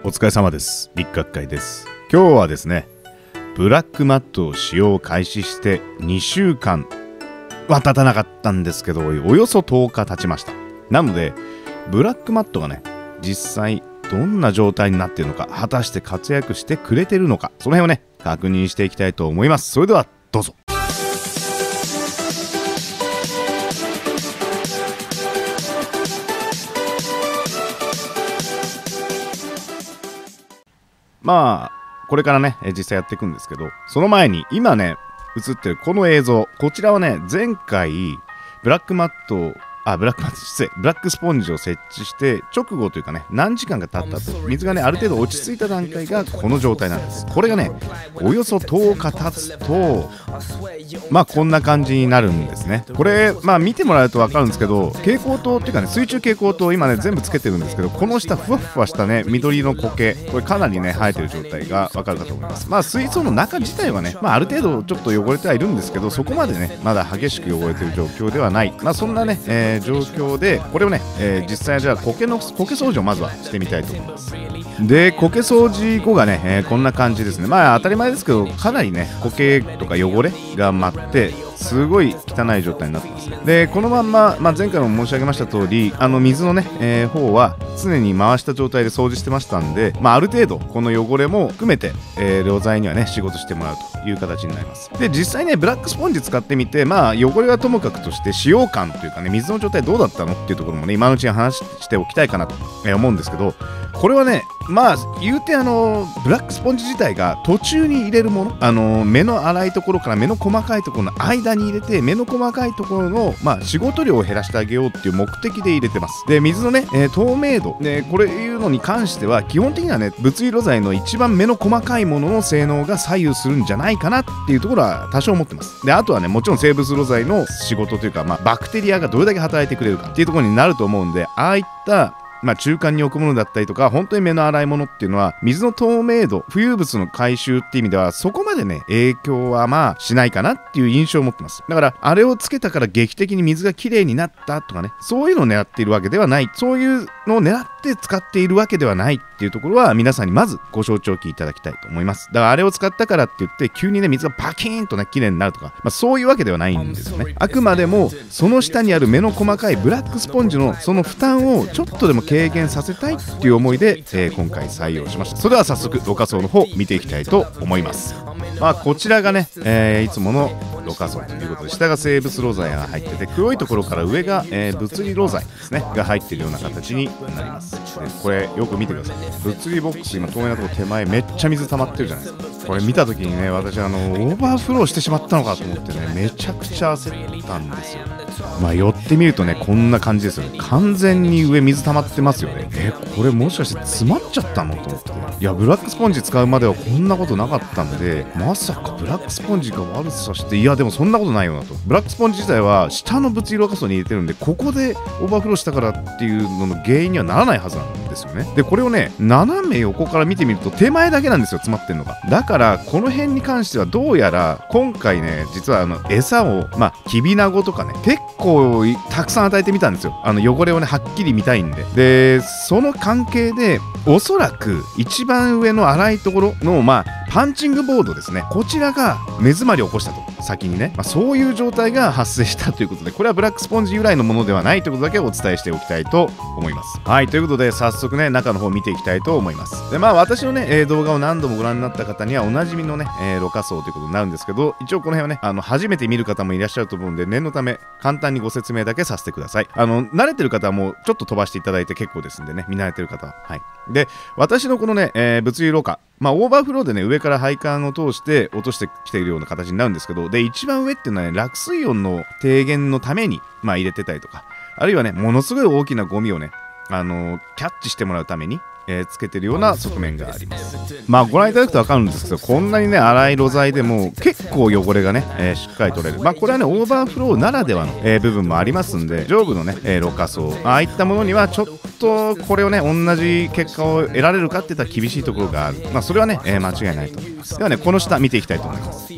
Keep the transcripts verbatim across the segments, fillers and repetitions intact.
お疲れ様です。一角会です。今日はですね、ブラックマットを使用開始してにしゅうかんは経たなかったんですけど、およそとおか経ちました。なので、ブラックマットがね、実際どんな状態になっているのか、果たして活躍してくれてるのか、その辺をね、確認していきたいと思います。それではどうぞ。まあこれからね実際やっていくんですけど、その前に今ね映ってるこの映像、こちらはね前回ブラックマットをあブラックマット失礼ブラックスポンジを設置して直後というかね、何時間か経ったと水がねある程度落ち着いた段階がこの状態なんです。これがねおよそとおか経つとまあこんな感じになるんですね。これまあ見てもらうと分かるんですけど、蛍光灯っていうかね、水中蛍光灯今ね全部つけてるんですけど、この下ふわふわしたね緑の苔、これかなりね生えてる状態が分かるかと思います。まあ水槽の中自体はね、まあ、ある程度ちょっと汚れてはいるんですけど、そこまでねまだ激しく汚れてる状況ではない、まあそんなね、えー状況で、これをね、えー、実際じゃあ苔の苔掃除をまずはしてみたいと思います。で苔掃除後がね、えー、こんな感じですね。まあ当たり前ですけど、かなりね苔とか汚れが舞ってすごい汚い状態になってます。でこのまんま、まあ、前回も申し上げました通り、あの水のね、えー、方は常に回した状態で掃除してましたんで、まあ、ある程度この汚れも含めて、えー、良剤にはね仕事してもらうという形になります。で実際ねブラックスポンジ使ってみて、まあ汚れはともかくとして使用感というかね、水の状態どうだったのっていうところもね今のうちに話しておきたいかなと思うんですけど、これはねまあ言うてあのブラックスポンジ自体が途中に入れるもの、あの目の粗いところから目の細かいところの間に入れて、目の細かいところの、まあ、仕事量を減らしてあげようっていう目的で入れてます。で水のね、えー、透明度、ね、これいうのに関しては基本的にはね物理露剤の一番目の細かいものの性能が左右するんじゃないかなっていうところは多少思ってます。であとはねもちろん生物露剤の仕事というか、まあ、バクテリアがどれだけ働いてくれるかっていうところになると思うんで、ああいったまあ中間に置くものだったりとか、本当に目の粗いものっていうのは水の透明度、浮遊物の回収っていう意味ではそこまでね影響はまあしないかなっていう印象を持ってます。だからあれをつけたから劇的に水がきれいになったとかね、そういうのを狙っているわけではない、そういうのを狙って使っているわけではないっていうところは皆さんにまずご承知おきいただきたいと思います。だからあれを使ったからって言って急にね水がパキーンとねきれいになるとか、まあ、そういうわけではないんですよね。あくまでもその下にある目の細かいブラックスポンジのその負担をちょっとでも軽減させたいっていう思いで、えー、今回採用しました。それでは早速ろ過層の方見ていきたいと思います。まあこちらがね、えー、いつものろ過層ということで、下が生物露剤が入ってて、黒いところから上が、えー、物理露剤ですねが入っているような形になります。でこれよく見てください。物理ボックス今透明なところ手前めっちゃ水溜まってるじゃないですか。これ見た時にね私あのオーバーフローしてしまったのかと思ってね、めちゃくちゃ焦ったんですよ。まあ寄ってみるとねこんな感じですよね。完全に上水溜まってますよね。えこれもしかして詰まっちゃったのと思って、いやブラックスポンジ使うまではこんなことなかったんで、まさかブラックスポンジが悪さして、いやでもそんなことないよなと。ブラックスポンジ自体は下の物理ろ過層に入れてるんで、ここでオーバーフローしたからっていうのの原因にはならないはずなんですよね。でこれをね斜め横から見てみると手前だけなんですよ、詰まってるのが。だからこの辺に関してはどうやら今回ね実はあの餌をまあきびなごとかね結構たくさん与えてみたんですよ。あの汚れをねはっきり見たいんで。でその関係でおそらく一番上の粗いところのまあパンチングボードですね、こちらが目詰まりを起こしたと、先にね、まあ、そういう状態が発生したということで、これはブラックスポンジ由来のものではないということだけお伝えしておきたいと思います。はい、ということで早速ね中の方を見ていきたいと思います。でまあ私のね、えー、動画を何度もご覧になった方にはおなじみのね、えー、ろ過層ということになるんですけど、一応この辺はねあの初めて見る方もいらっしゃると思うんで、念のため簡単にご説明だけさせてください。あの慣れてる方はもうちょっと飛ばしていただいて結構ですんでね、見慣れてる方は。はい、で私のこのね、えー、物理ろ過、まあオーバーフローでね上から配管を通して落としてきているような形になるんですけど、で一番上っていうのはね落水温の低減のためにまあ入れてたりとか、あるいはねものすごい大きなゴミをねあのー、キャッチしてもらうためにえー、つけてるような側面があります。まあご覧いただくと分かるんですけど、こんなにね粗い露剤でも結構汚れがね、えー、しっかり取れる。まあこれはねオーバーフローならではの、えー、部分もありますんで、上部のね、えー、ろ過層ああいったものにはちょっとこれをね同じ結果を得られるかっていったら厳しいところがある。まあそれはね、えー、間違いないと思います。ではねこの下見ていきたいと思います。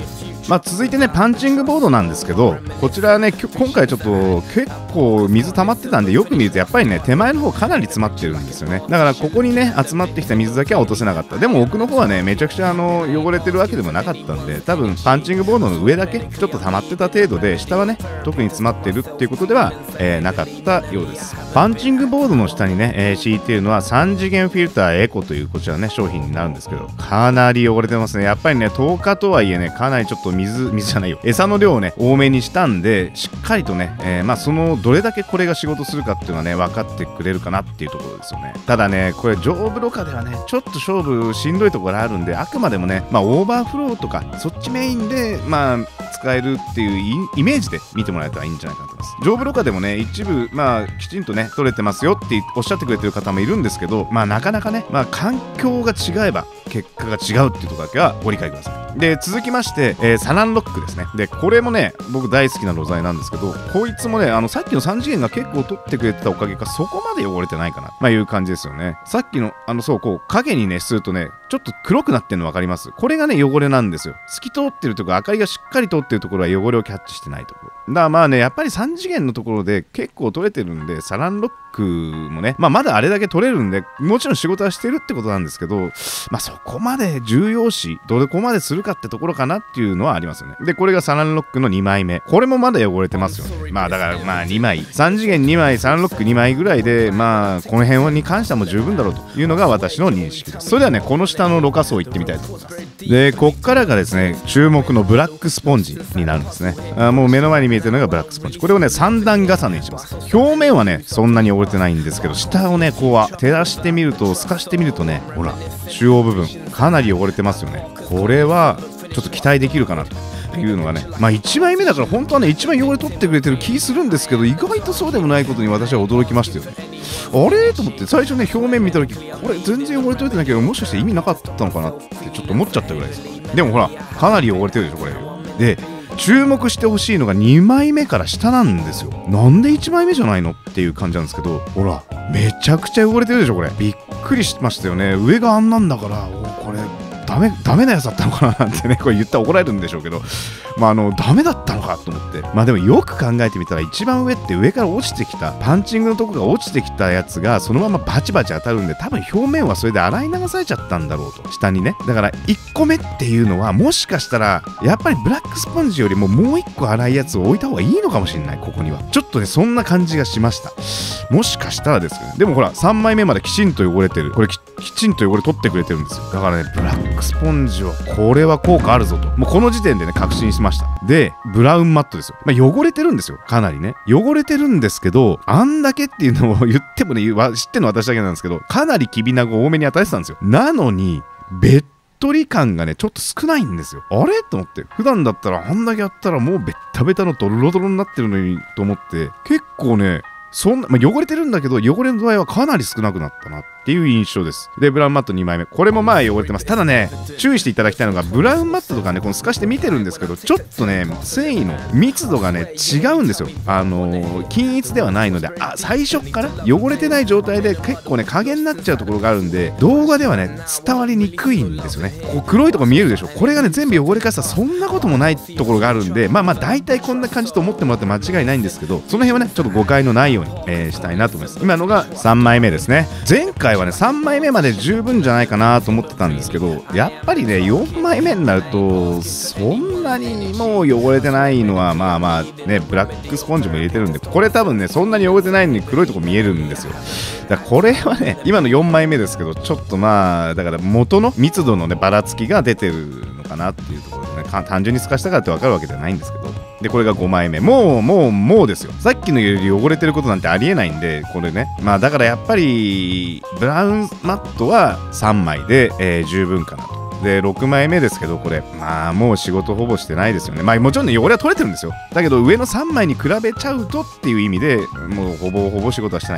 まあ続いてねパンチングボードなんですけど、こちらね今回ちょっと結構水溜まってたんで、よく見るとやっぱりね手前の方かなり詰まってるんですよね。だからここにね集まってきた水だけは落とせなかった。でも奥の方はねめちゃくちゃあの汚れてるわけでもなかったんで、多分パンチングボードの上だけちょっと溜まってた程度で、下はね特に詰まってるっていうことでは、えー、なかったようです。パンチングボードの下にね、えー、敷いているのはさん次元フィルターエコというこちらね商品になるんですけど、かなり汚れてますね。やっぱりねとおかとはいえねかなりちょっと水水じゃないよ餌の量をね多めにしたんで、しっかりとね、えー、まあそのどれだけこれが仕事するかっていうのはね分かってくれるかなっていうところですよね。ただねこれ丈夫ろ過ではねちょっと勝負しんどいところがあるんで、あくまでもねまあオーバーフローとかそっちメインでまあ使えるっていうイメージで見てもらえたらいいんじゃないかなと思います。丈夫ろ過でもね一部まあきちんとね取れてますよっておっしゃってくれてる方もいるんですけど、まあなかなかねまあ環境が違えば結果が違うっていうところだけはご理解ください。で続きまして、えー、サランロックですね。でこれもね僕大好きな露材なんですけど、こいつもねあのさっきのさん次元が結構取ってくれてたおかげかそこまで汚れてないかなまあいう感じですよね。さっきのあのそうこう影にねするとねちょっと黒くなってるの分かります？これがね汚れなんですよ。透き通ってるところ、明かりがしっかり通ってるところは汚れをキャッチしてないところだから、まあねやっぱりさん次元のところで結構取れてるんで、サランロックもねまあまだあれだけ取れるんでもちろん仕事はしてるってことなんですけど、まあそこまで重要視どこまでするかってところかなっていうのはありますよね。でこれがサランロックのにまいめ、これもまだ汚れてますよね。まあだからまあにまいさん次元にまいサランロックにまいぐらいでまあこの辺に関してはもう十分だろうというのが私の認識です。それではねこの下のろ過層行ってみたいと思います。でこっからがですね注目のブラックスポンジになるんですね。あもう目の前に見えてるのがブラックスポンジ。これをねさん段重ねにします。表面はねそんなに汚れてないんですけど、下をねこうは照らしてみると透かしてみるとねほら中央部分かなり汚れてますよね。これはちょっと期待できるかなというのがね、まあいちまいめだから本当はね一番汚れ取ってくれてる気するんですけど、意外とそうでもないことに私は驚きましたよね。あれと思って最初ね表面見た時これ全然汚れ取れてないけどもしかして意味なかったのかなってちょっと思っちゃったぐらいですから。でもほらかなり汚れてるでしょこれで。注目してほしいのがにまいめから下なんですよ。なんでいちまいめじゃないのっていう感じなんですけど、ほらめちゃくちゃ汚れてるでしょこれ。びっくりしましたよね。上があんなんだからおこれダメダメなやつだったのかななんてねこれ言ったら怒られるんでしょうけど、まああのダメだったのかと思って、まあでもよく考えてみたら一番上って上から落ちてきたパンチングのとこが落ちてきたやつがそのままバチバチ当たるんで、多分表面はそれで洗い流されちゃったんだろうと、下にね。だからいっこめっていうのはもしかしたらやっぱりブラックスポンジよりももういっこ粗いやつを置いた方がいいのかもしれない。ここにはちょっとねそんな感じがしました。もしかしたらですけど、でもほらさんまいめまできちんと汚れてる。これ き, きちんと汚れ取ってくれてるんですよ。だからねブラックスポンジはこれは効果あるぞともうこの時点でね確信しました。でブラウンマットですよ。まあ、汚れてるんですよ。かなりね汚れてるんですけど、あんだけっていうのを言ってもね知ってるの私だけなんですけど、かなりきびなご多めに与えてたんですよ。なのにべっとり感がねちょっと少ないんですよ。あれと思って、普段だったらあんだけやったらもうベッタベタのドロドロになってるのにと思って、結構ねそんな、まあ、汚れてるんだけど汚れの度合いはかなり少なくなったなっていう印象です。でブラウンマットにまいめ、これもまあ汚れてます。ただね注意していただきたいのが、ブラウンマットとかねこの透かして見てるんですけど、ちょっとね繊維の密度がね違うんですよ。あのー、均一ではないので、あ最初から汚れてない状態で結構ね加減になっちゃうところがあるんで、動画ではね伝わりにくいんですよね。こう黒いとこ見えるでしょ。これがね全部汚れかしたらそんなこともないところがあるんで、まあまあ大体こんな感じと思ってもらって間違いないんですけど、その辺はねちょっと誤解のないように、えー、したいなと思います。今のがさんまいめですね。前回はねさんまいめまで十分じゃないかなと思ってたんですけど、やっぱりねよんまいめになるとそんなにもう汚れてないのはまあまあねブラックスポンジも入れてるんで、これ多分ねそんなに汚れてないのに黒いとこ見えるんですよ。だからこれはね今のよんまいめですけど、ちょっとまあだから元の密度のねばらつきが出てるのかなっていうところでね、単純に透かしたからって分かるわけではないんですけど、でこれがごまいめ、もうもうもうですよ。さっきのより汚れてることなんてありえないんで、これねまあだからやっぱりブラウンマットはさんまいで、えー、十分かなと。でろくまいめですけど、これまあもう仕事ほぼしてないですよね。まあもちろんね汚れは取れてるんですよ。だけど上のさんまいに比べちゃうとっていう意味でもうほぼほぼ仕事はしてないかなっていう。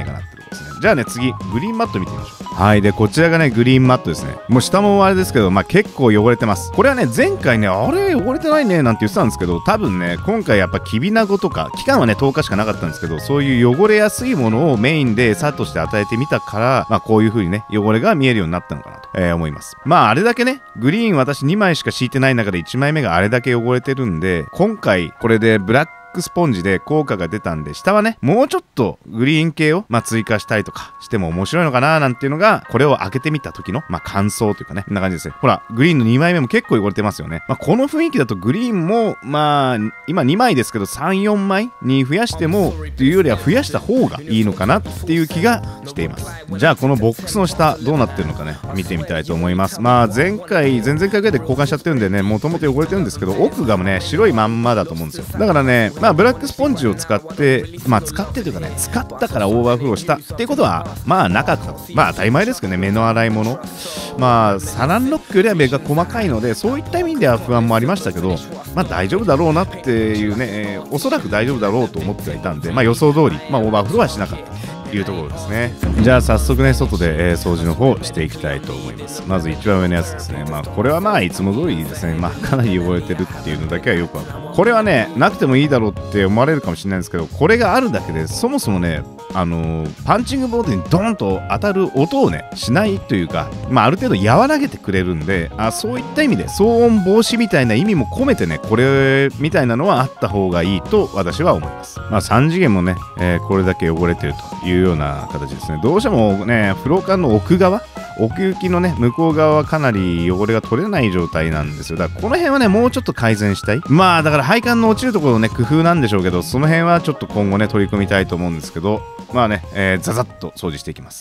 ですね。じゃあね、次、グリーンマット見てみましょう。はい。で、こちらがね、グリーンマットですね。もう下もあれですけど、まあ結構汚れてます。これはね、前回ね、あれ汚れてないね、なんて言ってたんですけど、多分ね、今回やっぱきびなごとか、期間はね、とおかしかなかったんですけど、そういう汚れやすいものをメインで餌として与えてみたから、まあこういう風にね、汚れが見えるようになったのかなと、えー、思います。まああれだけね、グリーン私にまいしか敷いてない中でいちまいめがあれだけ汚れてるんで、今回これでブラックスポンジで効果が出たんで、下はね、もうちょっとグリーン系を、まあ、追加したりとかしても面白いのかななんていうのが、これを開けてみた時の、まあ、感想というかね、こんな感じですね。ほら、グリーンのにまいめも結構汚れてますよね。まあ、この雰囲気だとグリーンも、まあ、今にまいですけど、さん、よんまいに増やしても、というよりは増やした方がいいのかなっていう気がしています。じゃあ、このボックスの下、どうなってるのかね、見てみたいと思います。まあ、前回、前々回ぐらいで交換しちゃってるんでね、もともと汚れてるんですけど、奥がね、白いまんまだと思うんですよ。だからね、まあ、ブラックスポンジを使って、まあ使ってというかね、使ったからオーバーフローしたっていうことはまあなかった。まあ当たり前ですけどね、目の洗い物、まあサランロックよりは目が細かいので、そういった意味では不安もありましたけど、まあ大丈夫だろうなっていうね、えー、おそらく大丈夫だろうと思ってはいたんで、まあ予想通り、まあオーバーフローはしなかったというところですね。じゃあ早速ね、外で、えー、掃除の方していきたいと思います。まず一番上のやつですね。まあこれはまあいつも通りですね。まあかなり汚れてるっていうのだけはよくわかる。これはね、なくてもいいだろうって思われるかもしれないんですけど、これがあるだけでそもそもね、あのー、パンチングボードにドーンと当たる音をねしないというか、まあ、ある程度和らげてくれるんで、あ、そういった意味で騒音防止みたいな意味も込めてね、これみたいなのはあった方がいいと私は思います。まあさん次元もね、えー、これだけ汚れてるというような形ですね。どうしてもね、フロー管の奥側、奥行きのね、向こう側はかなり汚れが取れない状態なんですよ。だからこの辺はね、もうちょっと改善したい。まあだから配管の落ちるところのね、工夫なんでしょうけど、その辺はちょっと今後ね、取り組みたいと思うんですけど、まあね、えー、ザザッと掃除していきます。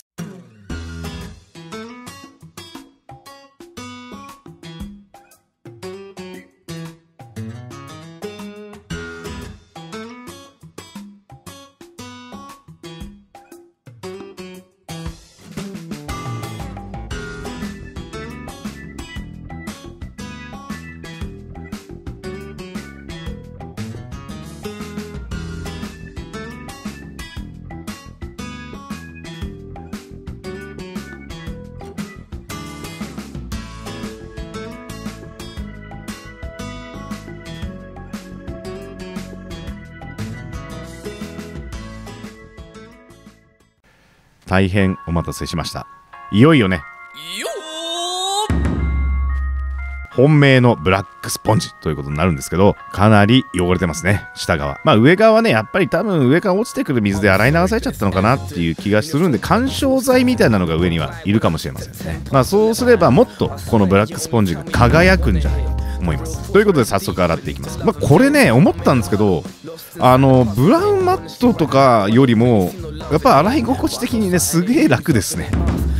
大変お待たせしました。いよいよね、本命のブラックスポンジということになるんですけど、かなり汚れてますね、下側。まあ上側はね、やっぱり多分上から落ちてくる水で洗い流されちゃったのかなっていう気がするんで、緩衝材みたいなのが上にはいるかもしれませんね。まあそうすればもっとこのブラックスポンジが輝くんじゃないかと思います。ということで早速洗っていきます。まあこれね、思ったんですけど、あのブラウンマットとかよりもやっぱ洗い心地的にね、すげえ楽ですね。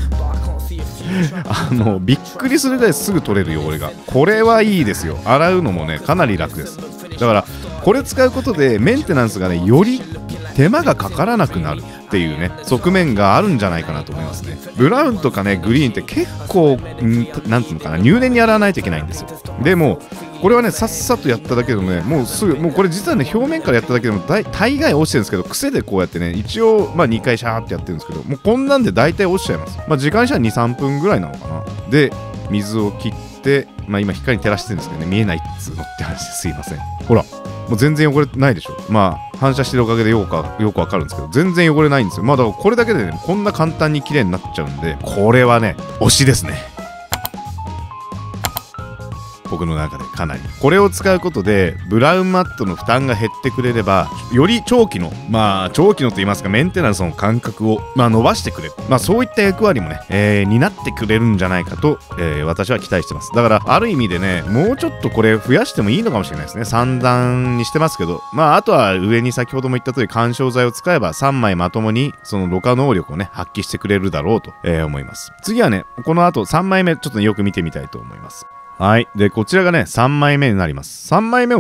あのびっくりするぐらいすぐ取れる汚れが、これはいいですよ。洗うのもねかなり楽です。だからこれ使うことでメンテナンスがねより手間がかからなくなるっていうね側面があるんじゃないかなと思いますね。ブラウンとかねグリーンって結構んなんていうのかな、入念に洗わないといけないんですよ。でもこれはねさっさとやっただけでもね、もうすぐ、もうこれ実はね表面からやっただけでも大大概落ちてるんですけど、癖でこうやってね一応まあにかいシャーってやってるんですけど、もうこんなんで大体落ちちゃいます。まあ時間にしたらにさんぷんぐらいなのかな。で水を切って、まあ今光に照らしてるんですけどね、見えないっつうのって話ですいません。ほらもう全然汚れないでしょ。まあ反射してるおかげでよくかよくわかるんですけど、全然汚れないんですよ。まあだからこれだけでねこんな簡単に綺麗になっちゃうんで、これはね推しですね、僕の中で。かなりこれを使うことでブラウンマットの負担が減ってくれれば、より長期のまあ長期のと言いますかメンテナンスの間隔をまあ伸ばしてくれる、まあそういった役割もね、えー、担ってくれるんじゃないかと、えー、私は期待してます。だからある意味でね、もうちょっとこれ増やしてもいいのかもしれないですね。さん段にしてますけど、まああとは上に先ほども言った通り緩衝材を使えばさんまいまともにそのろ過能力をね発揮してくれるだろうと、えー、思います。次はねこの後さんまいめちょっとよく見てみたいと思います。はい。で、こちらがね、さんまいめになります。さんまいめをね、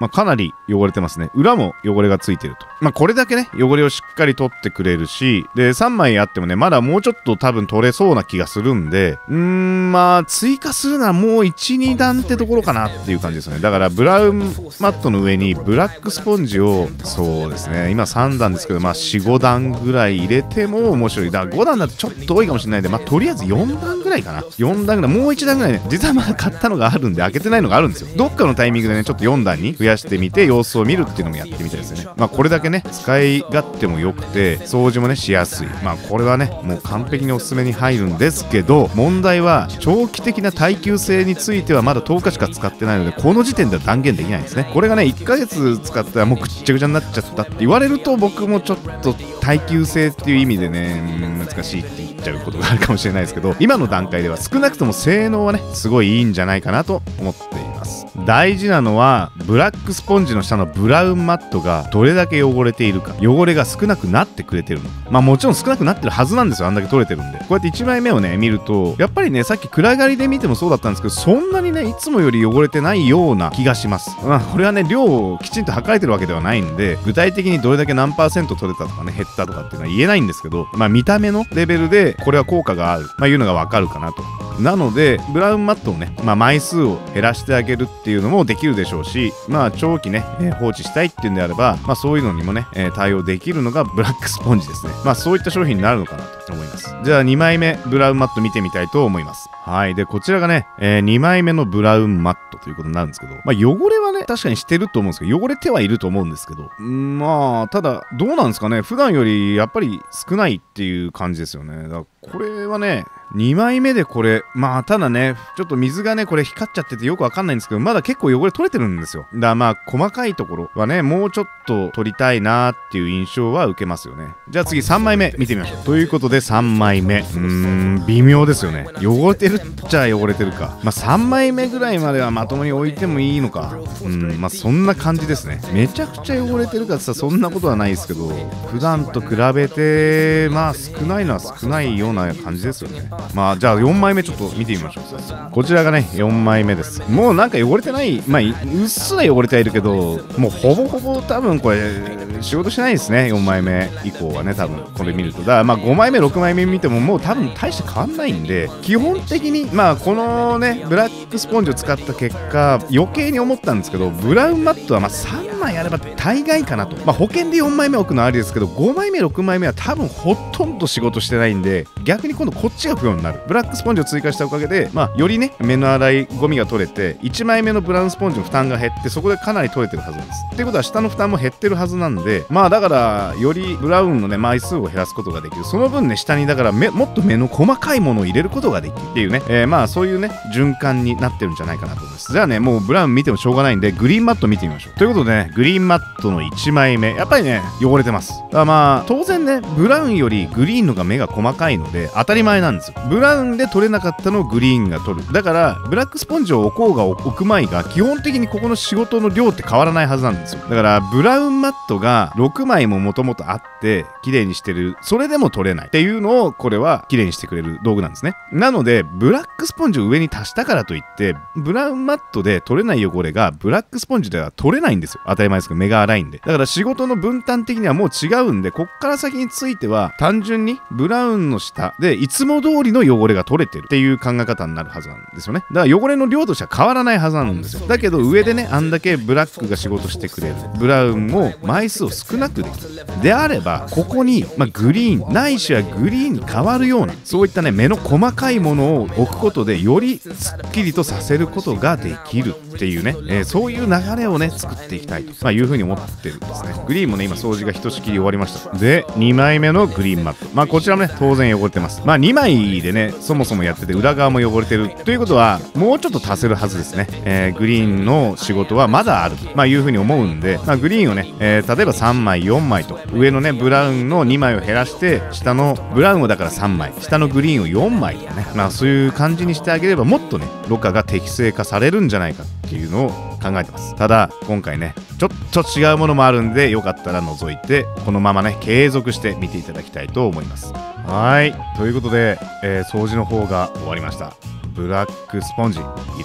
まあ、かなり汚れてますね。裏も汚れがついてると。まあ、これだけね、汚れをしっかり取ってくれるし、で、さんまいあってもね、まだもうちょっと多分取れそうな気がするんで、うーん、まあ、追加するならもういち、にだんってところかなっていう感じですよね。だから、ブラウンマットの上にブラックスポンジを、そうですね、今さんだんですけど、まあ、よん、ごだんぐらい入れても面白い。だからごだんだとちょっと多いかもしれないんで、まあ、とりあえずよんだんぐらいかな。よんだんぐらい、もういちだんぐらいね、実はまだ買ったのがあるんで、開けてないのがあるんですよ。どっかのタイミングでね、ちょっとよんだんに増やしてみて、様子を見るっていうのもやってみたいですよね。まあ、これだけね、使い勝手も良くて、掃除もね、しやすい。まあ、これはね、もう完璧におすすめに入るんですけど、問題は、長期的な耐久性についてはまだとおかしか使ってないので、この時点では断言できないんですね。これがね、いっかげつ使ったらもうぐっちゃぐちゃになっちゃったって言われると、僕もちょっと耐久性っていう意味でね、難しいって言っちゃうことがあるかもしれないですけど、今の段階では少なくとも性能はね、すごいいいんじゃないかなと思っています。大事なのは、ブラックスポンジの下のブラウンマットがどれだけ汚れているか、汚れが少なくなってくれてるの。まあもちろん少なくなってるはずなんですよ、あんだけ取れてるんで。こうやっていちまいめをね、見ると、やっぱりね、さっき暗がりで見てもそうだったんですけど、そんなにね、いつもより汚れてないような気がします。まあこれはね、量をきちんと測れてるわけではないんで、具体的にどれだけ何パーセント取れたとかね、減ったとかっていうのは言えないんですけど、まあ見た目のレベルで、これは効果がある、まあいうのがわかるかなと。なので、ブラウンマットをね、まあ枚数を減らしてあげるっていうのもできるでしょうし、まあ長期ね、えー、放置したいっていうんであれば、まあそういうのにもね、えー、対応できるのがブラックスポンジですね。まあそういった商品になるのかなと思います。じゃあにまいめ、ブラウンマット見てみたいと思います。はい。で、こちらがね、えー、にまいめのブラウンマットということになるんですけど、まあ汚れはね、確かにしてると思うんですけど、汚れてはいると思うんですけど、んまあ、ただ、どうなんですかね、普段よりやっぱり少ないっていう感じですよね。だからこれはね、にまいめでこれ、まあただね、ちょっと水がね、これ光っちゃっててよくわかんないんですけど、まだ結構汚れ取れてるんですよ。だからまあ、細かいところはね、もうちょっと取りたいなーっていう印象は受けますよね。じゃあ次さんまいめ見てみましょう。ということでさんまいめ。うーん、微妙ですよね。汚れてるっちゃ汚れてるか。まあさんまいめぐらいまではまともに置いてもいいのか。うん、まあそんな感じですね。めちゃくちゃ汚れてるかって言ったらそんなことはないですけど、普段と比べて、まあ少ないのは少ないような感じですよね。まあじゃあよんまいめちょっと見てみましょう。こちらがねよんまいめです。もうなんか汚れてない、まあうっすら汚れてはいるけど、もうほぼほぼ多分これ仕事しないですね。よんまいめ以降はね、多分これ見ると。だからまあごまいめろくまいめ見てももう多分大して変わんないんで、基本的にまあこのねブラックスポンジを使った結果余計に思ったんですけど、ブラウンマットはまあさんまいあれば大概かなと。まあ保険でよんまいめ置くのはありですけど、ごまいめろくまいめは多分ほとんど仕事してないんで、逆に今度こっちが不要になる。ブラックスポンジを追加したおかげで、まあよりね目の粗いゴミが取れて、いちまいめのブラウンスポンジの負担が減って、そこでかなり取れてるはずなんです。っていうことは下の負担も減ってるはずなんで、まあだからよりブラウンのね枚数を減らすことができる。その分ね下にだからめもっと目の細かいものを入れることができるっていうね、えー、まあそういうね循環になってるんじゃないかなと思います。じゃあねもうブラウン見てもしょうがないんで、グリーンマット見てみましょう。ということでね、グリーンマットのいちまいめやっぱりね汚れてます。だからまあ当然ねブラウンよりグリーンのが目が細かいので当たり前なんですよ。ブラウンで取れなかったのをグリーンが取る。だからブラックスポンジを置こうが置くまいが基本的にここの仕事の量って変わらないはずなんですよ。だからブラウンマットがろくまいももともとあって綺麗にしてる、それでも取れないっていうのをこれは綺麗にしてくれる道具なんですね。なのでブラックスポンジを上に足したからといってブラウンマットで取れない汚れがブラックスポンジでは取れないんですよ。当たり前ですけど目が粗いんで。だから仕事の分担的にはもう違うんで、こっから先については単純にブラウンの下でいつも通りの汚れが取れてるっていう考え方になるはずなんですよね。だから汚れの量としては変わらないはずなんですよ。だけど上でねあんだけブラックが仕事してくれる、ブラウンも枚数を少なくできるであれば、ここに、まあ、グリーンないしはグリーンに変わるようなそういったね目の細かいものを置くことでよりすっきりとさせることができるっていうね、えー、そういう流れをね作っていきたいと、まあ、いうふうに思ってるんですね。グリーンもね今掃除がひとしきり終わりました。でにまいめのグリーンマット、まあこちらもね当然汚れてます。まあにまいでねそもそもやってて裏側も汚れてるということはもうちょっと足せるはずですね。えー、グリーンの仕事はまだあると、まあ、いうふうに思うんで、まあ、グリーンをね、えー、例えばさんまいよんまいと上のねブラウンのにまいを減らして下のブラウンをだからさんまい、下のグリーンをよんまいとかね、まあそういう感じにしてあげればもっとねろ過が適正化されるんじゃないかっていうのを考えてます。ただ今回ねちょっと違うものもあるんで、よかったら覗いてこのままね継続して見ていただきたいと思います。はい、ということで、えー、掃除の方が終わりました。ブラックスポンジいいですね。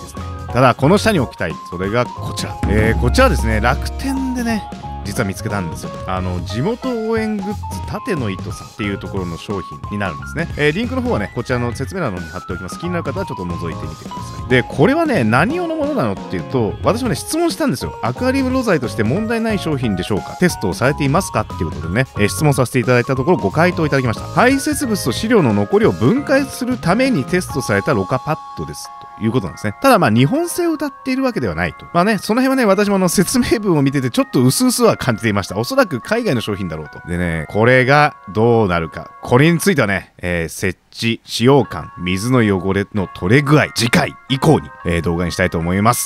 ただこの下に置きたい、それがこちら、えー、こちらですね、楽天でね実は見つけたんですよ。あの地元応援グッズ縦の糸さんっていうところの商品になるんですね。えー、リンクの方はねこちらの説明欄の方に貼っておきます。気になる方はちょっと覗いてみてください。でこれはね何用のものなのっていうと、私もね質問したんですよ。アクアリウム露材として問題ない商品でしょうか、テストをされていますかっていうことでね、えー、質問させていただいたところご回答いただきました。排泄物と飼料の残りを分解するためにテストされたろ過パッドですということなんですね。ただまあ日本製を謳っているわけではないと。まあねその辺はね私もあの説明文を見ててちょっと薄々は感じていました。おそらく海外の商品だろうと。でねこれがどうなるか、これについてはね、えー、設置使用感、水の汚れの取れ具合、次回以降に、えー、動画にしたいと思います。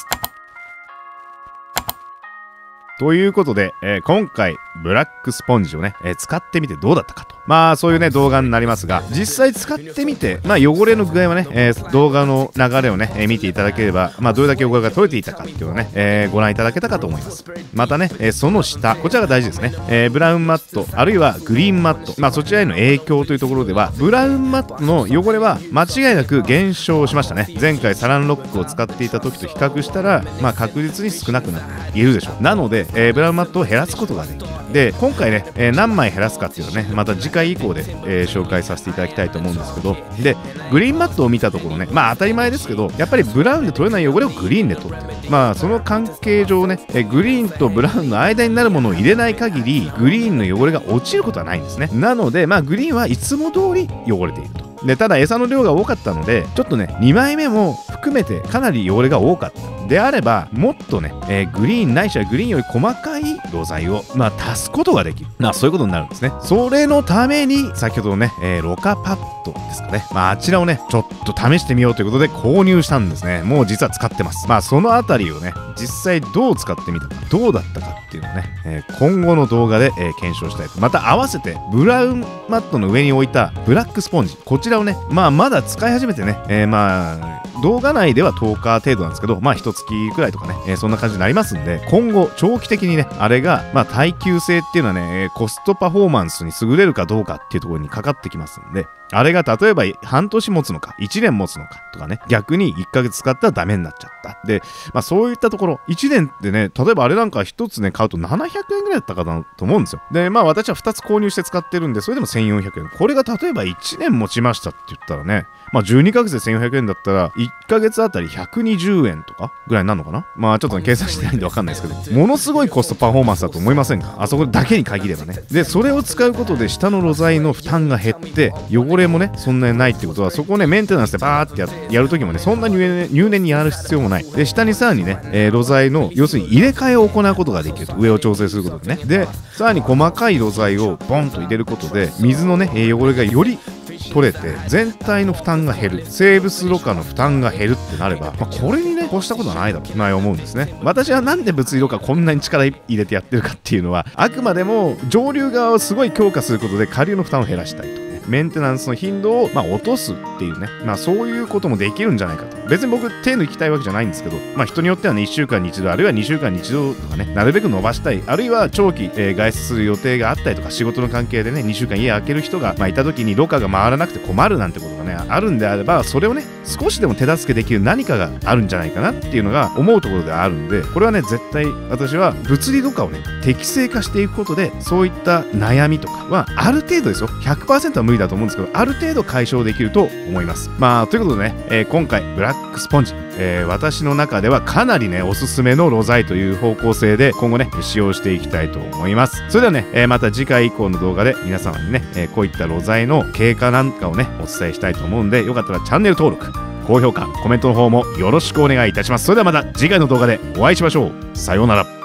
ということで、えー、今回ブラックスポンジをね、えー、使ってみてどうだったかと、まあそういうね動画になりますが、実際使ってみてまあ汚れの具合はね、えー、動画の流れをね、えー、見ていただければ、まあどれだけ汚れが取れていたかっていうのをね、えー、ご覧いただけたかと思います。またね、えー、その下こちらが大事ですね、えー、ブラウンマットあるいはグリーンマット、まあそちらへの影響というところではブラウンマットの汚れは間違いなく減少しましたね。前回サランロックを使っていた時と比較したらまあ確実に少なくなって言えるでしょう。なので、えー、ブラウンマットを減らすことができる。で今回ね、えー、何枚減らすかっていうのはねまた次回以降で、えー、紹介させていただきたいと思うんですけど、でグリーンマットを見たところね、まあ当たり前ですけどやっぱりブラウンで取れない汚れをグリーンで取ってる。まあその関係上ね、えー、グリーンとブラウンの間になるものを入れない限りグリーンの汚れが落ちることはないんですね。なのでまあグリーンはいつも通り汚れていると。でただ餌の量が多かったのでちょっとねにまいめも含めてかなり汚れが多かったであればもっとね、えー、グリーンないしはグリーンより細かい露材をまあ足すことができる、まあそういうことになるんですね。それのために先ほどのね、えー、ろ過パッドですかね、まああちらをねちょっと試してみようということで購入したんですね。もう実は使ってます。まあそのあたりをね実際どう使ってみたかどうだったかっていうのをね、えー、今後の動画で、えー、検証したいと。また合わせてブラウンマットの上に置いたブラックスポンジ、こちらをねまあまだ使い始めてね、えー、まあ動画内ではとおか程度なんですけどまあいっかげつくらいとかね、えー、そんな感じになりますんで、今後長期的にねあれがまあ耐久性っていうのはねコストパフォーマンスに優れるかどうかっていうところにかかってきますんで、あれが例えば半年持つのかいちねん持つのかとかね、逆にいっかげつ使ったらダメになっちゃったで、まあそういったところいちねんでね例えばあれなんかひとつね買うとななひゃくえんぐらいだったかなと思うんですよ。でまあ私はふたつ購入して使ってるんでそれでもせんよんひゃくえん、これが例えばいちねん持ちましたって言ったらねまあじゅうにかげつでせんよんひゃくえんだったらいっかげつあたりひゃくにじゅうえんとかぐらいになるのかな。まあちょっと、ね、計算してないんで分かんないですけどものすごいコストパフォーマンスだと思いませんか、あそこだけに限ればね。でそれを使うことで下の露材の負担が減って汚れもねそんなにないってことはそこをねメンテナンスでバーって や, やるときもねそんなに入念にやる必要もない。で下にさらにね、えー、露材の要するに入れ替えを行うことができると、上を調整することでね。でさらに細かい露材をボンと入れることで水のね、えー、汚れがより取れて全体の負担が減る、生物ろ過の負担が減るってなれば、まあ、これにねこうしたことはないだろうな思うんですね。私はなんで物理ろ過こんなに力入れてやってるかっていうのはあくまでも上流側をすごい強化することで下流の負担を減らしたいと、メンテナンスの頻度を、まあ、落とすっていうね、まあそういうこともできるんじゃないかと。別に僕手抜きたいわけじゃないんですけど、まあ人によってはねいっしゅうかんに一度あるいはにしゅうかんに一度とかねなるべく伸ばしたい、あるいは長期、えー、外出する予定があったりとか仕事の関係でねにしゅうかん家空ける人が、まあ、いた時にろ過が回らなくて困るなんてことがねあるんであれば、それをね少しでも手助けできる何かがあるんじゃないかなっていうのが思うところであるんで、これはね絶対私は物理ろ過をね適正化していくことでそういった悩みとかはある程度ですよ ひゃくパーセント は無理だと思うんですけどある程度解消できると思います。まあということでね、えー、今回ブラックスポンジ、えー、私の中ではかなりねおすすめの露材という方向性で今後ね使用していきたいと思います。それではね、えー、また次回以降の動画で皆様にね、えー、こういった露材の経過なんかをねお伝えしたいと思うんで、よかったらチャンネル登録高評価コメントの方もよろしくお願いいたします。それではまた次回の動画でお会いしましょう。さようなら。